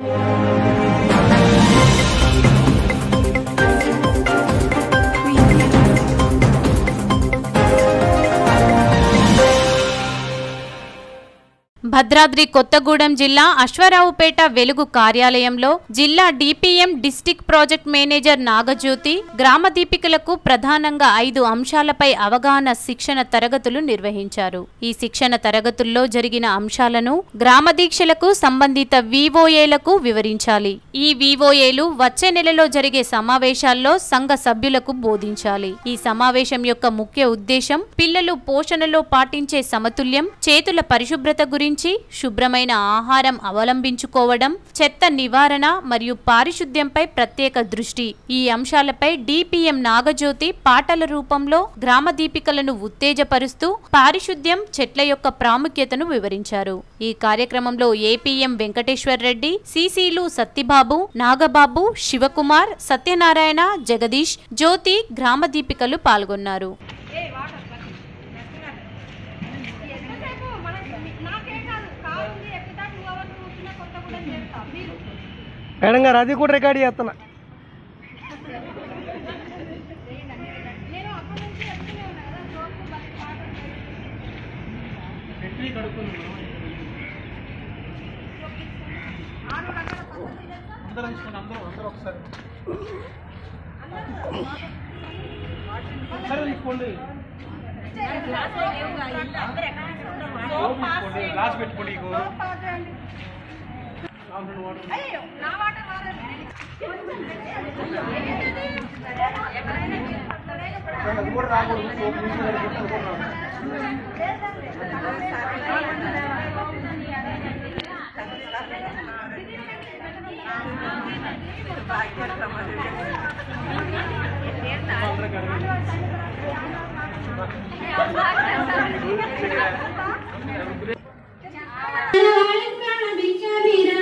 భద్రాద్రి కొత్తగూడెం జిల్లా అశ్వారావుపేట వెలుగు కార్యాలయంలో జిల్లా DPM district project manager Nagajyothi గ్రామ దీపికలకు ప్రధానంగా 5 అంశాలపై అవగాహన శిక్షణ తరగతులు నిర్వహించారు. ఈ శిక్షణ తరగతుల్లో జరిగిన అంశాలను గ్రామ దీక్షలకు సంబంధిత వివోఏలకు వివరించాలి. ఈ వివోఏలు వచ్చే నెలలో జరిగే సమావేశాల్లో సంఘ సభ్యులకు బోధించాలి. ఈ సమావేశం యొక్క ముఖ్య ఉద్దేశం పిల్లలు పోషణలో పాటించే సమతుల్యం, చేతుల పరిశుభ్రత గురించి, శుభ్రమైన ఆహారం అవలంబించుకోవడం, చెత్త నివారణ మరియు పారిశుద్ధ్యంపై ప్రత్యేక దృష్టి. ఈ అంశాలపై డిపిఎం నాగజ్యోతి పాటల రూపంలో గ్రామ దీపికలను ఉత్తేజపరుస్తూ పారిశుద్ధ్యం, చెట్ల యొక్క ప్రాముఖ్యతను వివరించారు. ఈ కార్యక్రమంలో ఏపీఎం వెంకటేశ్వర్ రెడ్డి, సిసిలు సత్తిబాబు, నాగబాబు, శివకుమార్, సత్యనారాయణ, జగదీష్, జ్యోతి గ్రామ దీపికలు పాల్గొన్నారు. మేడం గారు అది కూడా రికార్డ్ చేస్తున్నా. भिक्षा